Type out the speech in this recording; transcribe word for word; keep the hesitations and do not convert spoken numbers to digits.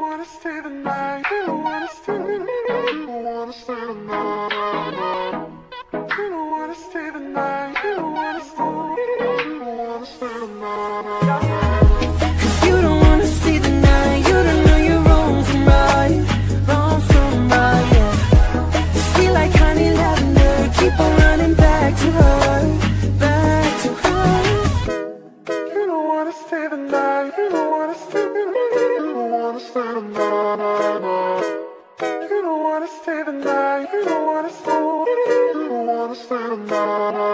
wanna stay the night. You don't wanna stay the night. You don't wanna stay the night. You don't wanna stay the night. You don't wanna stay. You don't wanna stay the night. Cause you don't wanna stay the night. You don't know you're wrong from right, wrong from right. Yeah. Sweet like honey lavender. Keep on running back to her, back to her. You don't wanna stay the night. You don't wanna stay the night. You don't wanna stay the night. You don't wanna stay the night. You don't wanna stay. You don't wanna stay the night.